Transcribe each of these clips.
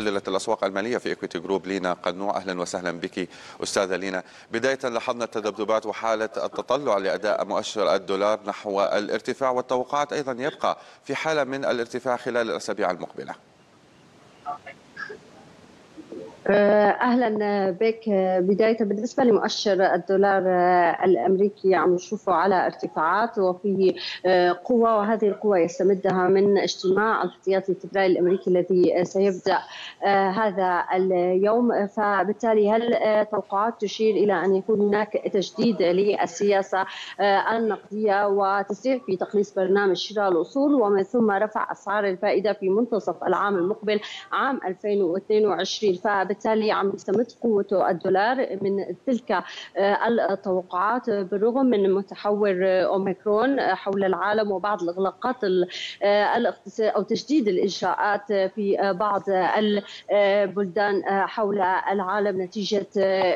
محللة الأسواق المالية في إكويتي جروب لينا قنوع. أهلا وسهلا بك أستاذة لينا. بداية لاحظنا التذبذبات وحالة التطلع لأداء مؤشر الدولار نحو الارتفاع، والتوقعات أيضا يبقى في حالة من الارتفاع خلال الأسابيع المقبلة. اهلا بك. بدايه بالنسبه لمؤشر الدولار الامريكي عم نشوفه على ارتفاعات وفيه قوه، وهذه القوه يستمدها من اجتماع الاحتياطي الفدرالي الامريكي الذي سيبدا هذا اليوم. فبالتالي هل توقعات تشير الى ان يكون هناك تجديد للسياسه النقديه وتسريع في تقليص برنامج شراء الاصول، ومن ثم رفع اسعار الفائده في منتصف العام المقبل عام 2022. بالتالي عم يستمد قوة الدولار من تلك التوقعات بالرغم من متحور أوميكرون حول العالم وبعض الإغلاقات أو تجديد الإجراءات في بعض البلدان حول العالم نتيجة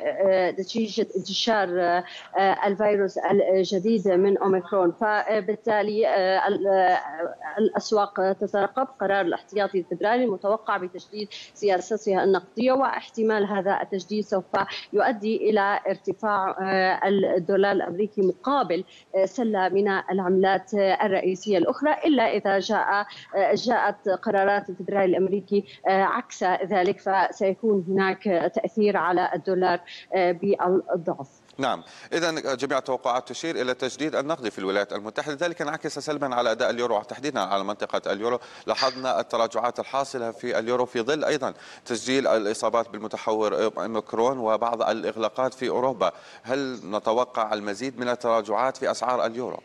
انتشار الفيروس الجديد من أوميكرون. فبالتالي الأسواق تترقب قرار الاحتياطي الفدرالي المتوقع بتجديد سياستها النقدية، واحتمال هذا التجديد سوف يؤدي إلى ارتفاع الدولار الأمريكي مقابل سلة من العملات الرئيسية الأخرى، إلا إذا جاءت قرارات الفدرالي الأمريكي عكس ذلك، فسيكون هناك تأثير على الدولار بالضعف. نعم، إذا جميع التوقعات تشير إلى تجديد النقد في الولايات المتحدة، ذلك انعكس سلبا على أداء اليورو تحديدا على منطقة اليورو. لاحظنا التراجعات الحاصلة في اليورو في ظل أيضا تسجيل الإصابات بالمتحور أوميكرون وبعض الإغلاقات في أوروبا. هل نتوقع المزيد من التراجعات في أسعار اليورو؟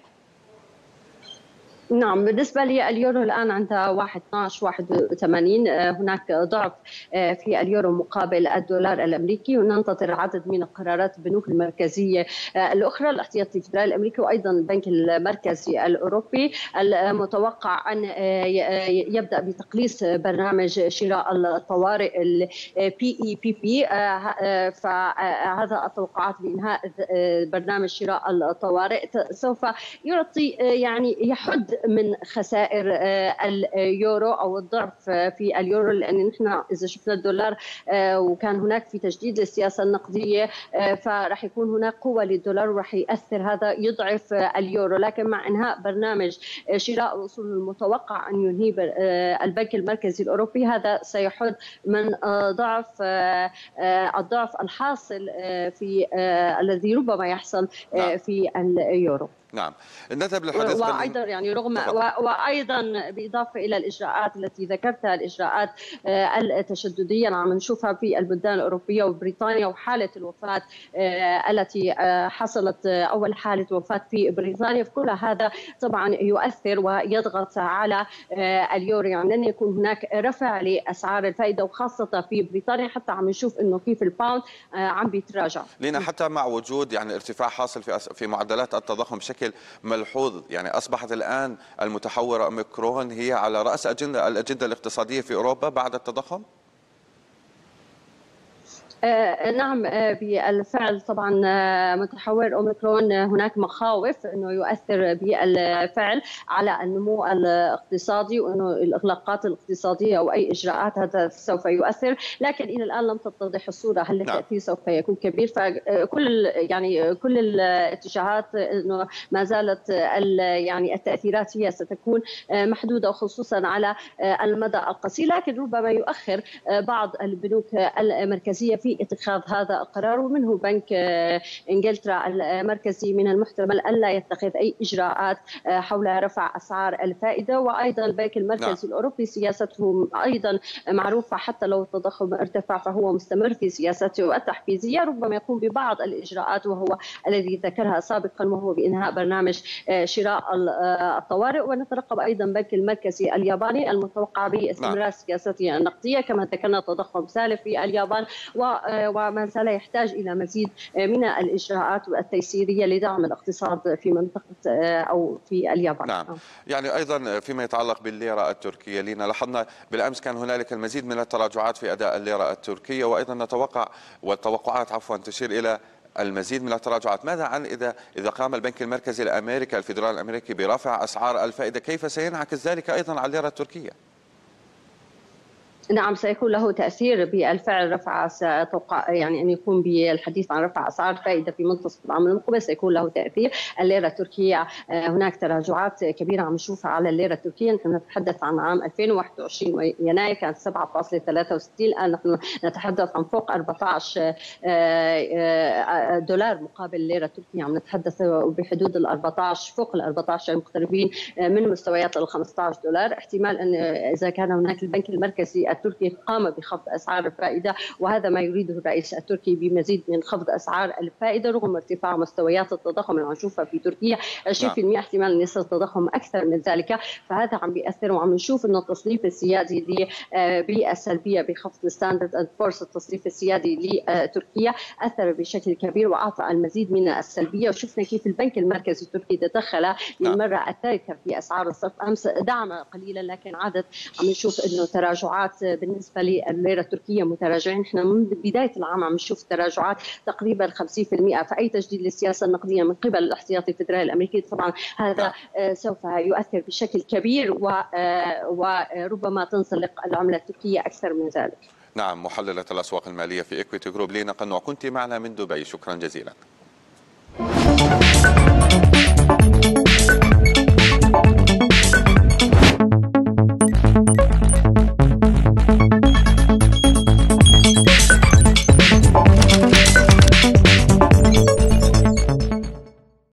نعم، بالنسبة لليورو الآن عند 1.1281. هناك ضعف في اليورو مقابل الدولار الأمريكي، وننتظر عدد من القرارات البنوك المركزية الأخرى، الاحتياطي الفدرالي الأمريكي وأيضا البنك المركزي الأوروبي. المتوقع أن يبدأ بتقليص برنامج شراء الطوارئ ال PEPP، فهذا التوقعات بإنهاء برنامج شراء الطوارئ سوف يعطي يعني يحد من خسائر اليورو او الضعف في اليورو، لان نحن اذا شفنا الدولار وكان هناك في تجديد للسياسه النقديه فراح يكون هناك قوه للدولار وراح ياثر، هذا يضعف اليورو. لكن مع انهاء برنامج شراء الاصول المتوقع ان ينهيه البنك المركزي الاوروبي، هذا سيحد من الضعف الحاصل في الذي ربما يحصل في اليورو. نعم، نذهب للحديث وايضا يعني وايضا بالاضافه الى الاجراءات التي ذكرتها، الاجراءات التشدديه عم نشوفها في البلدان الاوروبيه وبريطانيا، وحاله الوفاه التي حصلت، اول حاله وفاه في بريطانيا، فكل هذا طبعا يؤثر ويضغط على اليورو. يعني لن يكون هناك رفع لاسعار الفائده، وخاصه في بريطانيا حتى عم نشوف انه كيف الباوند عم بيتراجع. لينا حتى مع وجود يعني ارتفاع حاصل في معدلات التضخم بشكل ملحوظ، يعني أصبحت الآن المتحور أوميكرون هي على رأس الأجندة الاقتصادية في أوروبا بعد التضخم؟ نعم بالفعل. طبعا متحور أوميكرون هناك مخاوف أنه يؤثر بالفعل على النمو الاقتصادي، وأنه الإغلاقات الاقتصادية أو أي إجراءات هذا سوف يؤثر، لكن إلى الآن لم تتضح الصورة هل التأثير سوف يكون كبير. كل الاتجاهات أنه ما زالت يعني التأثيرات هي ستكون محدودة، وخصوصا على المدى القصير، لكن ربما يؤخر بعض البنوك المركزية في اتخاذ هذا القرار، ومنه بنك انجلترا المركزي من المحتمل الا يتخذ اي اجراءات حول رفع اسعار الفائده. وايضا البنك المركزي الاوروبي سياسته ايضا معروفه، حتى لو التضخم ارتفع فهو مستمر في سياسته التحفيزيه، ربما يقوم ببعض الاجراءات وهو الذي ذكرها سابقا، وهو بانهاء برنامج شراء الطوارئ. ونترقب ايضا البنك المركزي الياباني المتوقع باستمرار سياسته النقديه، كما ذكرنا تضخم سالب في اليابان، وما زال يحتاج إلى مزيد من الإجراءات التيسيرية لدعم الاقتصاد في منطقة أو في اليابان. نعم، يعني أيضا فيما يتعلق بالليرة التركية، لينا لاحظنا بالأمس كان هنالك المزيد من التراجعات في أداء الليرة التركية، وأيضا نتوقع والتوقعات تشير إلى المزيد من التراجعات. ماذا عن إذا قام البنك المركزي الأمريكي الفيدرالي الأمريكي برفع أسعار الفائدة، كيف سينعكس ذلك أيضا على الليرة التركية؟ نعم، سيكون له تأثير بالفعل. رفع توقع يعني أن يكون بالحديث عن رفع أسعار الفائدة في منتصف العام المقبل سيكون له تأثير. الليرة التركية هناك تراجعات كبيرة عم نشوفها على الليرة التركية. نحن نتحدث عن عام 2021 يناير كانت 7.63، الآن نحن نتحدث عن فوق 14 دولار مقابل الليرة التركية. عم نتحدث بحدود ال 14، فوق ال 14، مقتربين من مستويات ال 15 دولار. احتمال أن إذا كان هناك البنك المركزي التركي قام بخفض أسعار الفائدة، وهذا ما يريده الرئيس التركي بمزيد من خفض أسعار الفائدة رغم ارتفاع مستويات التضخم اللي عم نشوفها في تركيا 20%، احتمال نسبة التضخم أكثر من ذلك. فهذا عم بيأثر، وعم نشوف أنه التصنيف السيادي بالسلبية بخفض ستاندرد اند بورس، التصنيف السيادي لتركيا أثر بشكل كبير وأعطى المزيد من السلبية. وشفنا كيف البنك المركزي التركي تدخل للمرة الثالثة في أسعار الصرف. أمس دعم قليلا لكن عادت عم نشوف أنه تراجعات بالنسبة للليرة التركية متراجعين. احنا من بداية العام عم نشوف تراجعات تقريبا 50%. فأي تجديد للسياسة النقدية من قبل الاحتياطي الفدرالي الأمريكي طبعا هذا سوف يؤثر بشكل كبير، وربما تنزلق العملة التركية أكثر من ذلك. نعم، محللة الأسواق المالية في إكويتي جروب لينا قنوع، كنت معنا من دبي، شكرا جزيلا.